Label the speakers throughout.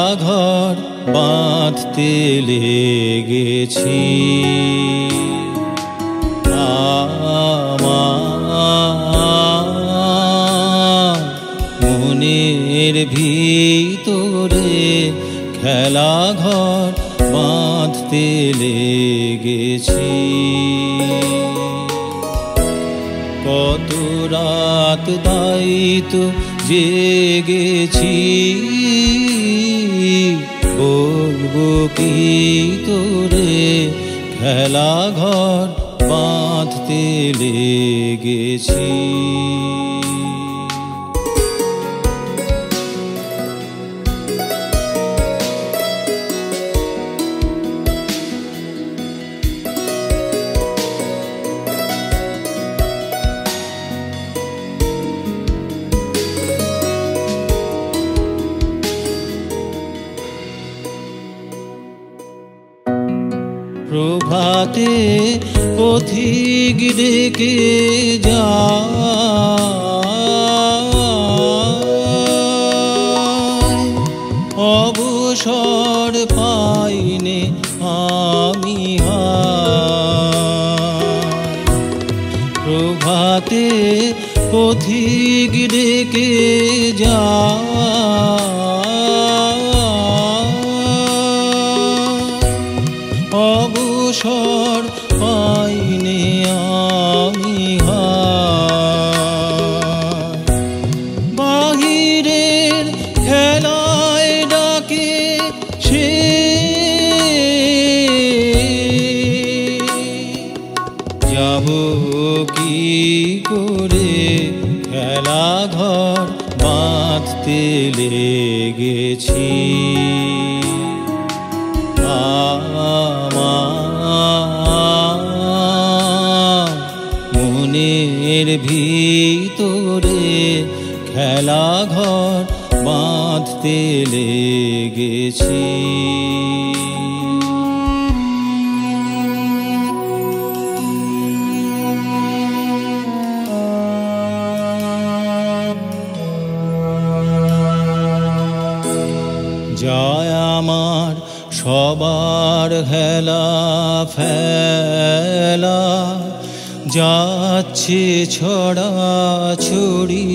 Speaker 1: ঘর বাঁধতে লেগেছি। আমার মনের ভিতরে খেলা ঘর বাঁধতে লেগেছি। কত রাত দায়িত্ব জেগেছি, বলবো কি তোরে খেলা ঘর বাঁধতে লেগেছি। প্রভাতে পথিক ডেকে যায়, অবসর পাইনে আমি প্রভাতে পথিক ডেকে যায়, অবসর পাইনে আমি বাহিরের খেলায় ডাকে সে যাব কি করে খেলা ঘর বাঁধতে লেগেছি। মনের ভিতরে খেলা ঘর বাঁধতে লেগেছি। যায় আমার সবার হেলা ফেলা, যাচ্ছে ছড়াছড়ি,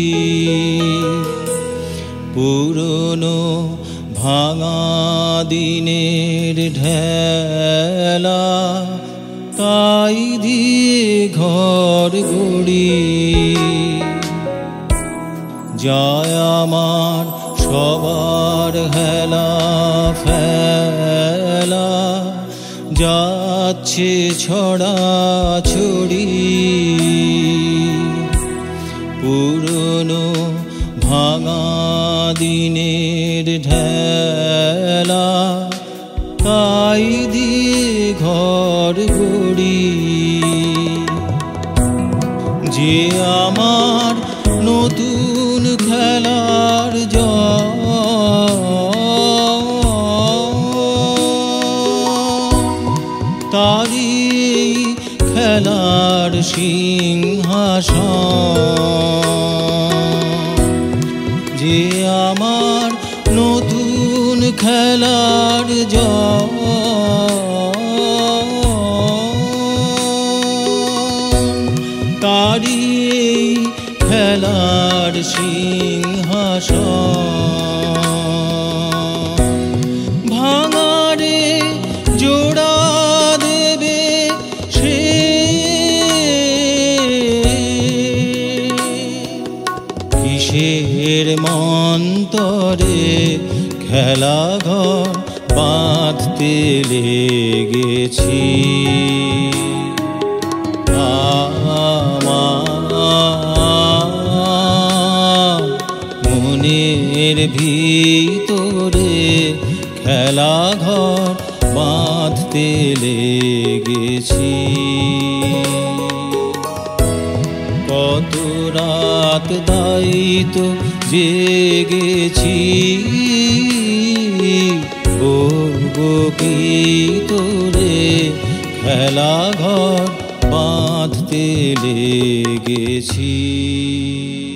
Speaker 1: পুরনো ভাঙা দিনের ঢেলা, তাই দিয়ে ঘর গড়ি। যায় আমার সবার হেলা ফেলা, যাচ্ছে ছড়াছড়ি, পুরনো ভাঙা দিনের ঢেলা, তাই দিয়ে ঘর গড়ি। যে আমার নতুন খেলার তারি খেলার সিংহাসন, যে আমার নতুন খেলার তারি খেলার সিংহাসন। ভাঙারে জোড়া দেবে সে, কিসের মন্তরে খেলা ঘর বাঁধতে লেগেছি। মনের ভিতরে খেলা ঘর বাঁধতে লেগেছি। কত রাত দায়িত্ব জেগেছি, বলবো কি তোরে খেলা ঘর বাঁধতে লেগেছি।